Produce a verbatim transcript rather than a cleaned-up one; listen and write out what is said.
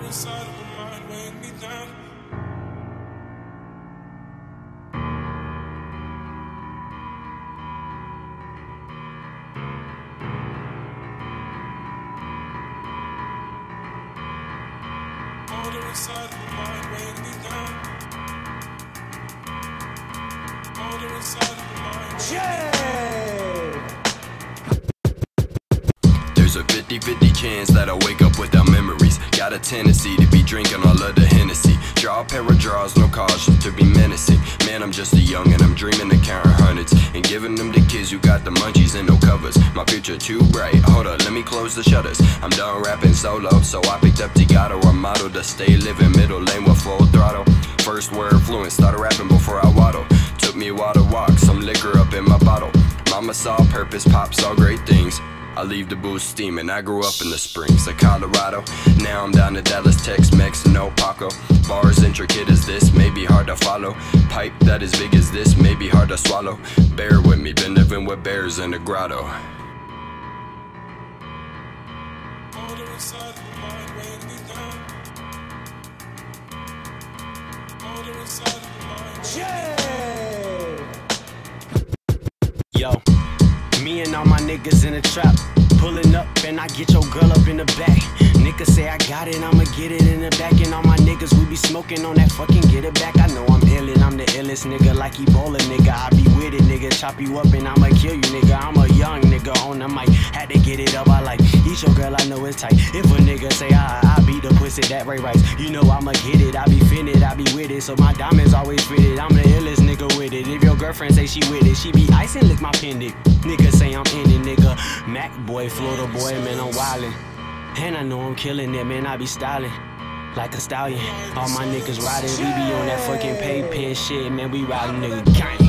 inside of my mind weighing me down. Order inside of my mind weighing me down. Order inside of my mind. Yeah! There's a fifty fifty chance that I'll wake up without memories. Got a tendency to be drinking all of the Hennessy. Draw a pair of draws, no caution to be menacing. Man, I'm just a young and I'm dreaming of counting hundreds and giving them to kids who got the munchies and no covers. My future too bright, hold up, let me close the shutters. I'm done rapping solo, so I picked up T-Gotto, a model to stay living middle lane with full throttle. First word fluent, started rapping before I waddle. Took me a while to walk, some liquor up in my bottle. Mama saw purpose, pop saw great things. I leave the booze steaming, I grew up in the springs of Colorado. Now I'm down to Dallas, Tex-Mex, no Paco. Bars intricate as this, may be hard to follow. Pipe that is big as this, may be hard to swallow. Bear with me, been living with bears in the grotto. Order inside of my mind weighing me down. Order inside of my mind. Yeah! Yo. Me and all my niggas in the trap, pulling up and I get your girl up in the back. Niggas say I got it, I'ma get it in the back. And all my niggas, we be smoking on that fucking get it back. I know I'm illin', I'm the illest nigga, like Ebola nigga. I be with it, nigga, chop you up and I'ma kill you, nigga. I'm a young nigga on the mic, had to get it up. I like eat your girl, I know it's tight. If a nigga say I, I beat the pussy, that Ray Rice, you know I'ma get it. I be fitted, I be with it, so my diamonds always fitted. I'm the illest nigga with it. If your girlfriend say she with it, she be ice and lick my pendant. Nigga say I'm in it, nigga. Mac boy, Florida boy, man, I'm wildin'. And I know I'm killing it, man, I be styling like a stallion. All my niggas riding, we be on that fucking pay pen shit, man, we riding nigga gang.